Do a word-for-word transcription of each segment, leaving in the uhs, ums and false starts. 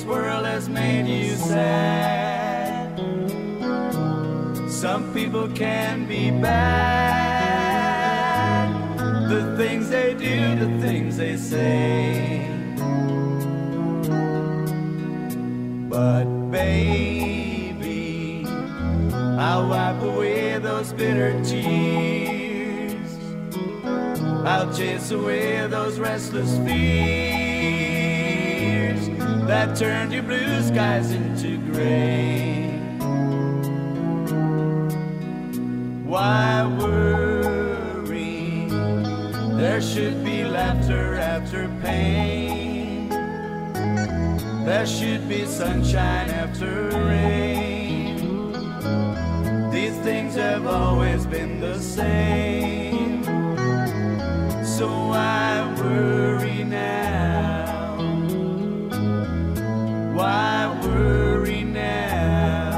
world has made you sad. Some people can be bad. The things they do, the things they say. But baby, I'll wipe away those bitter tears. I'll chase away those restless fears that turned your blue skies into gray. Why worry? There should be laughter after pain. There should be sunshine after rain. These things have always been the same. So why worry now? Why worry now?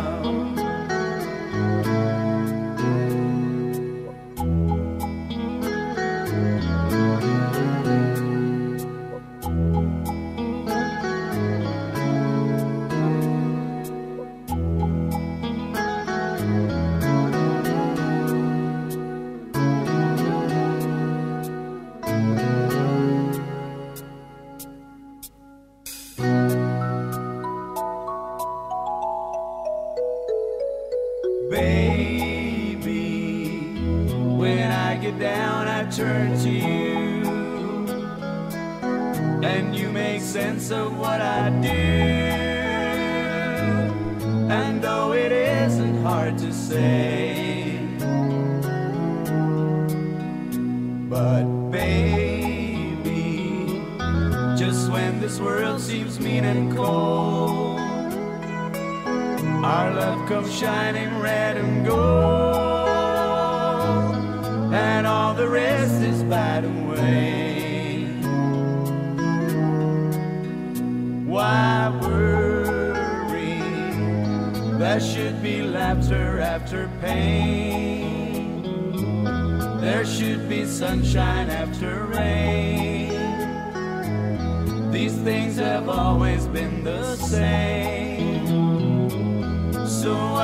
Baby, when I get down I turn to you, and you make sense of what I do. And though it isn't hard to say, but baby, just when this world seems mean and cold, our love comes shining red and gold, and all the rest is by the way. Why worry? There should be laughter after pain. There should be sunshine after rain. These things have always been the same. So